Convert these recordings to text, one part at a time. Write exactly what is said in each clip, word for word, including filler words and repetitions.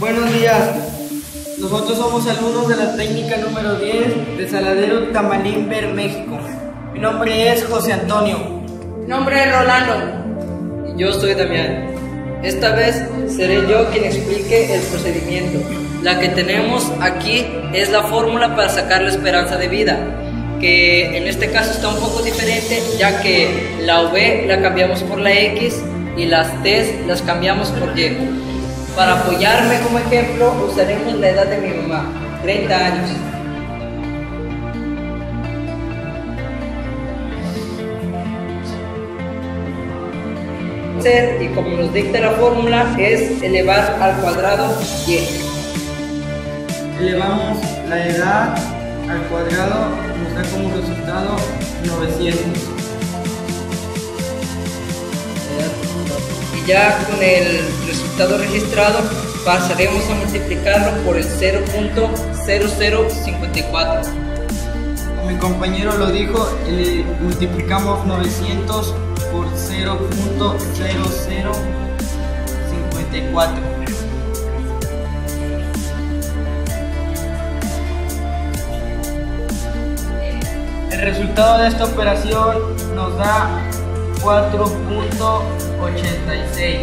Buenos días, nosotros somos alumnos de la técnica número diez de Saladero, Tamaulipas, México. Mi nombre es José Antonio. Mi nombre es Rolando. Y yo soy Damián. Esta vez seré yo quien explique el procedimiento. La que tenemos aquí es la fórmula para sacar la esperanza de vida, que en este caso está un poco diferente, ya que la V la cambiamos por la X y las T las cambiamos por Y. Para apoyarme como ejemplo, usaremos la edad de mi mamá, treinta años. Y como nos dicta la fórmula, es elevar al cuadrado Y. Elevamos la edad al cuadrado, nos da como resultado novecientos. Y ya con el resultado registrado pasaremos a multiplicarlo por el cero punto cero cero cinco cuatro. Como mi compañero lo dijo, le multiplicamos novecientos por cero punto cero cero cinco cuatro. El resultado de esta operación nos da cuatro punto ochenta y seis.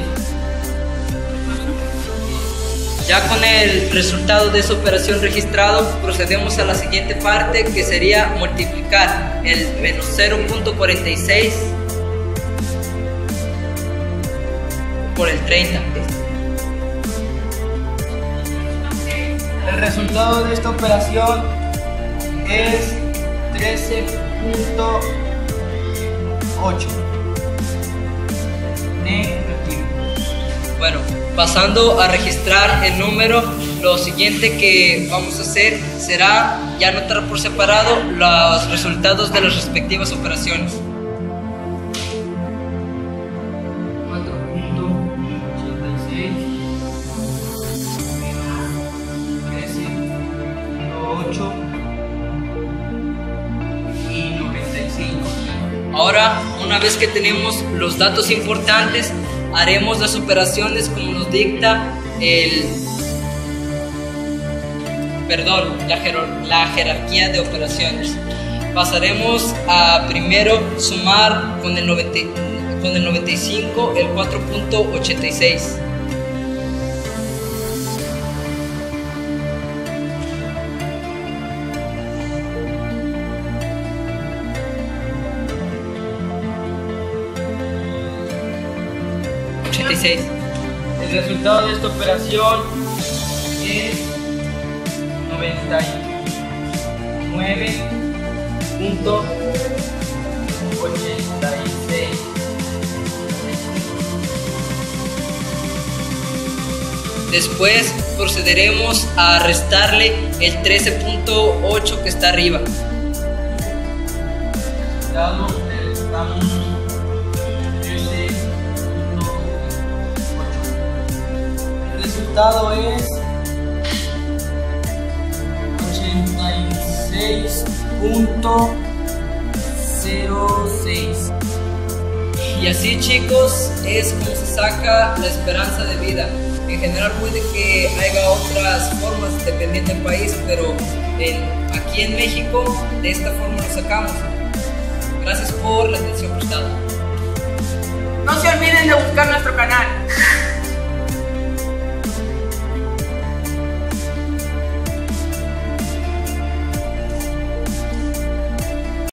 Ya con el resultado de esa operación registrado, procedemos a la siguiente parte, que sería multiplicar el menos cero punto cuarenta y seis por el treinta. El resultado de esta operación es trece punto ocho. Negativo. Bueno, pasando a registrar el número, lo siguiente que vamos a hacer será ya anotar por separado los resultados de las respectivas operaciones. cuatro punto ochenta y seis menos trece punto ocho y noventa y cinco. Ahora, una vez que tenemos los datos importantes, haremos las operaciones como nos dicta el perdón, la, jer la jerarquía de operaciones. Pasaremos a primero sumar con el, noventa, con el noventa y cinco el cuatro punto ochenta y seis. ochenta y seis. El resultado de esta operación es noventa y nueve punto ochenta y seis. Después procederemos a restarle el trece punto ocho que está arriba. Resultado, le restamos trece punto ocho. El resultado es ochenta y seis punto cero seis. Y así, chicos, es como se saca la esperanza de vida. En general puede que haya otras formas dependiendo del país, pero en, aquí en México de esta forma lo sacamos. Gracias por la atención prestada. No se olviden de buscar nuestro canal.